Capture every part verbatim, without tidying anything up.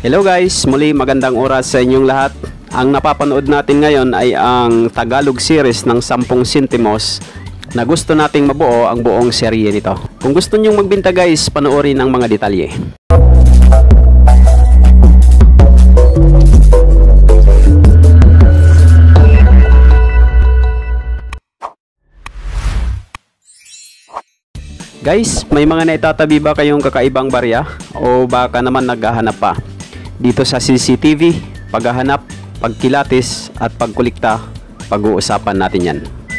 Hello guys, muli magandang oras sa inyong lahat. Ang napapanood natin ngayon ay ang Tagalog series ng sampung sentimos na gusto nating mabuo ang buong serye nito. Kung gusto nyong magbinta guys, panoorin ang mga detalye. Guys, may mga naitatabi ba kayong kakaibang barya o baka naman naghahanap pa? Dito sa C C T V, paghahanap, pagkilatis at pagkulikta, pag-uusapan natin yan.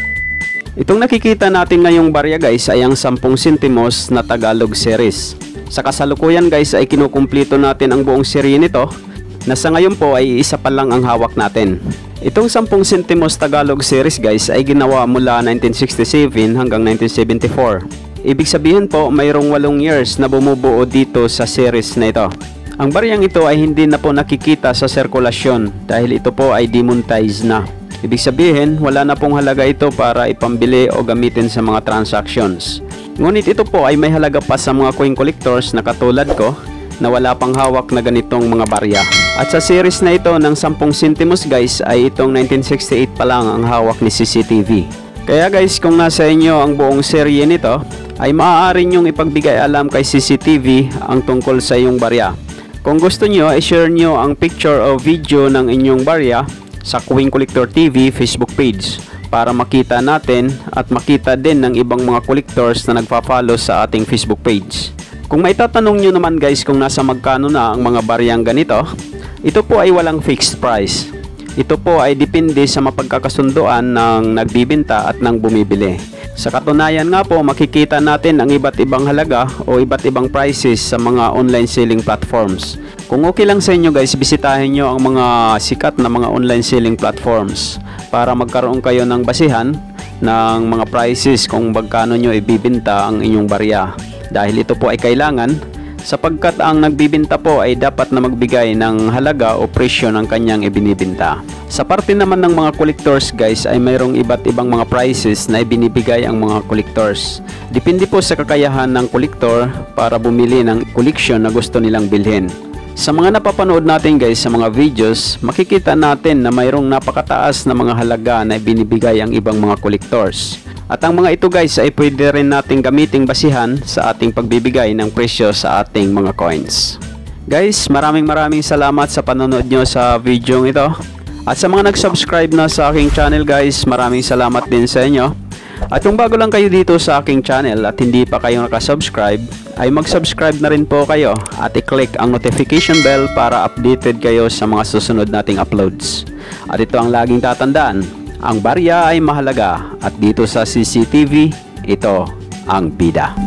Itong nakikita natin ngayong barya guys ay ang sampung sentimos na Tagalog series. Sa kasalukuyan guys ay kinukumplito natin ang buong serye nito na sa ngayon po ay isa pa lang ang hawak natin. Itong sampung sentimos Tagalog series guys ay ginawa mula nineteen sixty-seven hanggang nineteen seventy-four. Ibig sabihin po mayroong walong years na bumubuo dito sa series na ito. Ang baryang ito ay hindi na po nakikita sa sirkulasyon dahil ito po ay demonetized na. Ibig sabihin wala na pong halaga ito para ipambili o gamitin sa mga transactions. Ngunit ito po ay may halaga pa sa mga coin collectors na katulad ko na wala pang hawak na ganitong mga barya. At sa series na ito ng sampung sentimos guys ay itong nineteen sixty-eight pa lang ang hawak ni C C T V. Kaya guys, kung nasa inyo ang buong serye nito ay maaari nyong ipagbigay alam kay C C T V ang tungkol sa iyong barya. Kung gusto nyo, i-share nyo ang picture o video ng inyong barya sa Coin Collector T V Facebook page para makita natin at makita din ng ibang mga collectors na nagpa-follow sa ating Facebook page. Kung maitatanong nyo naman guys kung nasa magkano na ang mga baryang ganito, ito po ay walang fixed price. Ito po ay depende sa mapagkakasunduan ng nagbibenta at ng bumibili. Sa katunayan nga po, makikita natin ang iba't ibang halaga o iba't ibang prices sa mga online selling platforms. Kung okay lang sa inyo guys, bisitahin nyo ang mga sikat na mga online selling platforms para magkaroon kayo ng basihan ng mga prices kung magkano nyo ibibenta ang inyong barya. Dahil ito po ay kailangan sapagkat ang nagbibenta po ay dapat na magbigay ng halaga o presyo ng kanyang ibinibenta. Sa parte naman ng mga collectors guys ay mayroong iba't ibang mga prices na ibinibigay ang mga collectors. Depende po sa kakayahan ng collector para bumili ng collection na gusto nilang bilhin. Sa mga napapanood natin guys sa mga videos, makikita natin na mayroong napakataas na mga halaga na ibinibigay ang ibang mga collectors. At ang mga ito guys ay pwede rin nating gamiting basihan sa ating pagbibigay ng presyo sa ating mga coins. Guys, maraming maraming salamat sa panonood nyo sa video ito. At sa mga nag-subscribe na sa aking channel guys, maraming salamat din sa inyo. At kung bago lang kayo dito sa aking channel at hindi pa kayo nakasubscribe, ay mag-subscribe na rin po kayo at i-click ang notification bell para updated kayo sa mga susunod nating uploads. At ito ang laging tatandaan, ang barya ay mahalaga at dito sa C C T V, ito ang bida.